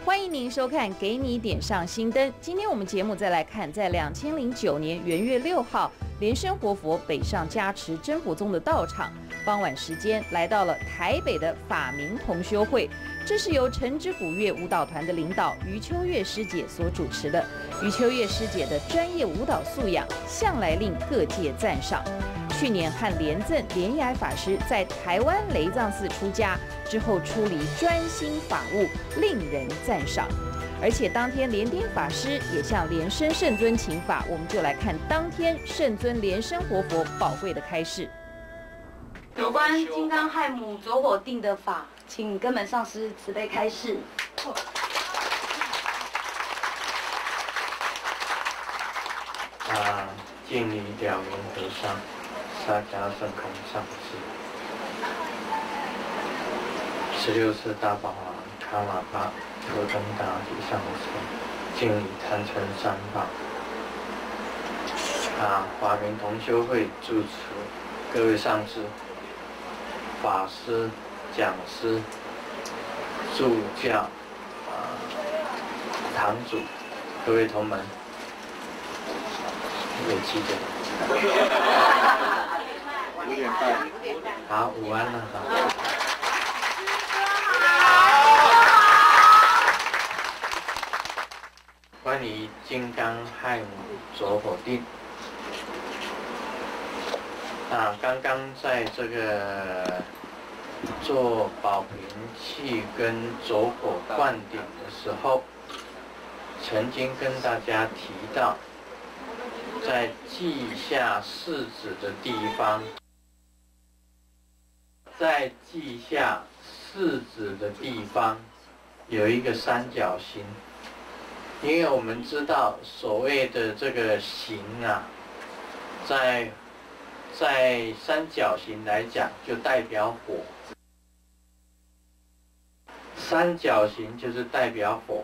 欢迎您收看《给你点上新灯》。今天我们节目再来看，在2009年元月6号，莲生活佛北上加持真佛宗的道场，傍晚时间来到了台北的法明同修会。这是由晨之古乐舞蹈团的领导余秋月师姐所主持的。余秋月师姐的专业舞蹈素养向来令各界赞赏。去年和莲赠莲崖法师在台湾雷藏寺出家之后，出离专心法务，令人赞赏。而且当天莲丁法师也向莲生圣尊请法，我们就来看当天圣尊莲生活佛宝贵的开示。 有关金刚亥母走火定的法，请根本上师慈悲开示。 敬礼了明和尚。大家圣空上师，16世大宝王卡玛巴托登达吉上师，敬礼坛城三宝。法明同修会住持，各位上师、法师、讲师、助教、堂主，各位同门，有记得。5点半。好，午安了，好。关于金刚亥母着火定，刚刚在这个做宝瓶器跟着火灌顶的时候，曾经跟大家提到，在稷下四指的地方。在稷下四指的地方有一个三角形，因为我们知道所谓的这个形在三角形来讲就代表火，三角形就是代表火，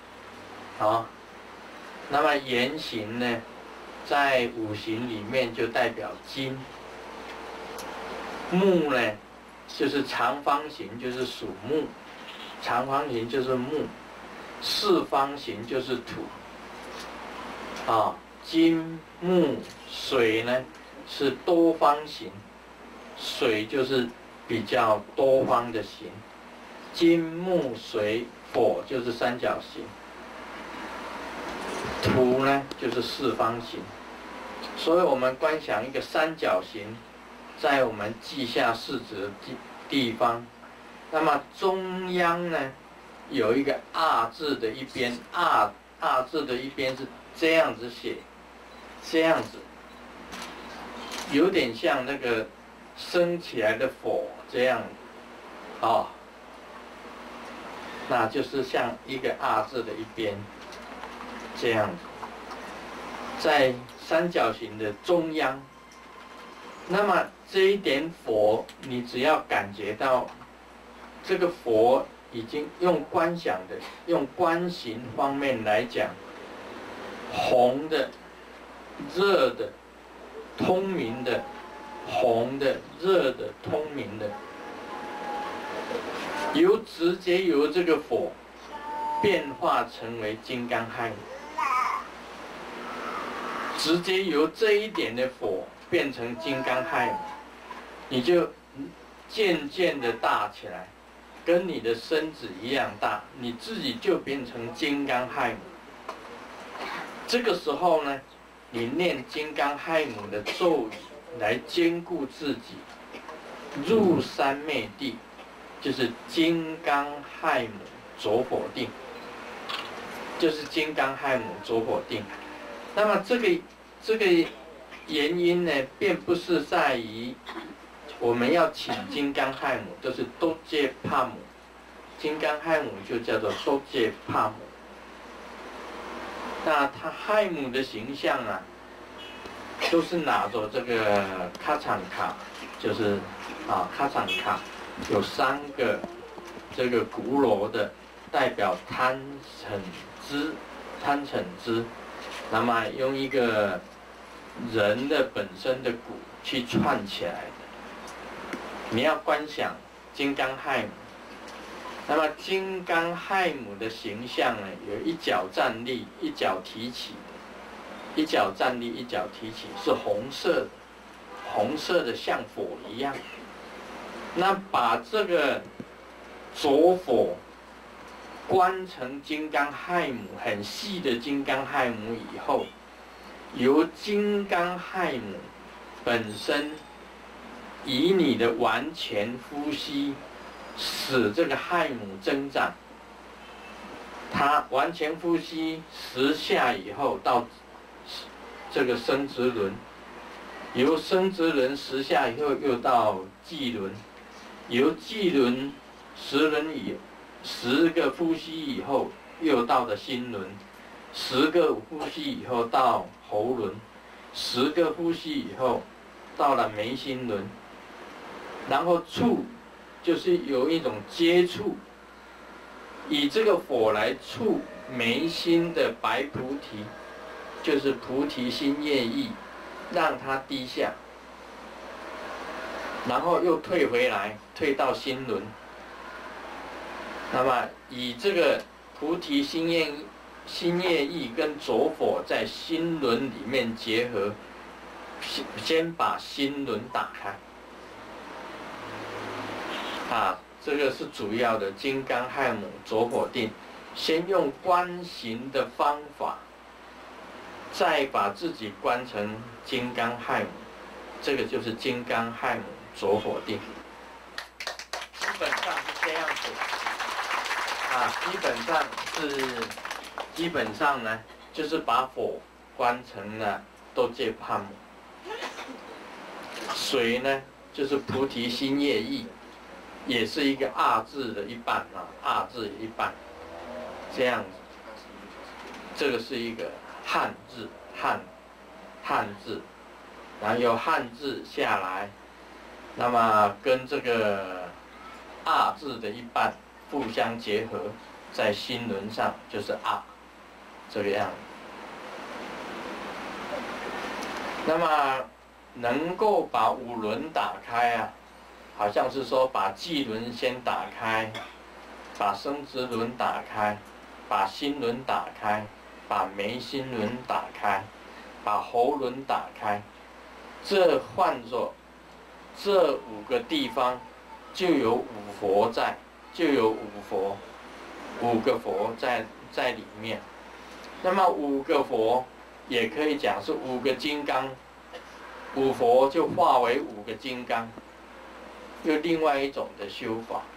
那么圆形呢，在五行里面就代表金，木呢。就是长方形，就是属木；长方形就是木；四方形就是土。金木水呢是多方形，水就是比较多方的形。金木水火就是三角形，土呢就是四方形。所以我们观想一个三角形。在我们稷下四指的地方，那么中央呢有一个二字的一边，二字的一边是这样子写，这样子，有点像那个升起来的火这样，那就是像一个二字的一边，这样子，在三角形的中央。那么这一点火，你只要感觉到这个火已经用观想的、用观行方面来讲，红的、热的、通明的、红的、热的、通明的，直接由这个火变化成为金刚亥母，直接由这一点的火。变成金刚亥母，你就渐渐的大起来，跟你的身子一样大，你自己就变成金刚亥母。这个时候呢，你念金刚亥母的咒语来兼顾自己，入三昧地，就是金刚亥母着火定，就是金刚亥母着火定。那么这个。原因呢，并不是在于我们要请金刚亥母，都是多杰帕母，金刚亥母就叫做多杰帕母。那它亥母的形象都是拿着这个卡场卡，就是卡场卡有3个这个鼓楼的，代表贪嗔痴，那么用一个人的本身的骨去串起来的。你要观想金刚亥母， 那么金刚亥母的形象呢，有一脚站立，一脚提起的，一脚站立，一脚提起，是红色的，红色的像火一样。那把这个着火观成金刚亥母，很细的金刚亥母以后，由金刚亥母本身以你的完全呼吸，使这个亥母增长。它完全呼吸10下以后，到这个生殖轮，由生殖轮10下以后，又到际轮，由际轮10个呼吸以后，又到了心轮，10个呼吸以后到喉轮，10个呼吸以后到了眉心轮，然后触就是有一种接触，以这个火来触眉心的白菩提，就是菩提心业意，让它低下，然后又退回来，退到心轮。那么以这个菩提心业意跟着火在心轮里面结合，先把心轮打开。这个是主要的金刚亥母着火定，先用观行的方法，再把自己观成金刚亥母，这个就是金刚亥母着火定。基本上是这样子。基本上呢，就是把火观成了斗戒帕母，水呢就是菩提心业意，也是一个二字的一半二字一半，这样子。这个是一个汉字，汉字，然后由汉字下来，那么跟这个二字的一半互相结合，在心轮上就是这个样子。那么能够把5轮打开好像是说把际轮先打开，把生殖轮打开，把心轮打开，把眉心轮打开，把喉轮打开。这换作这5个地方就有5佛在，就有5个佛在里面。那么5个佛也可以讲是5个金刚，5佛就化为5个金刚，又另外一种的修法。